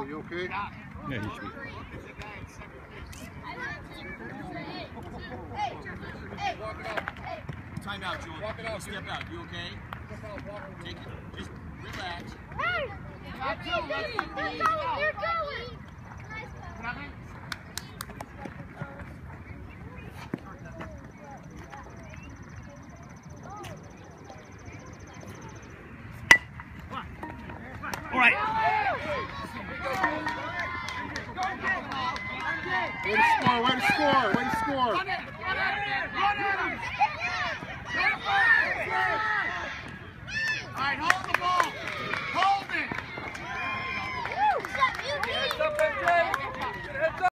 You okay? Yeah, he should be. Time out, Julie. Step out. You okay? Take it. Just relax. Hey! They're going! All right. Way to score, way to score, way to score. Run at him! All right, hold the ball. Hold it. Woo! What's up, Yuhki?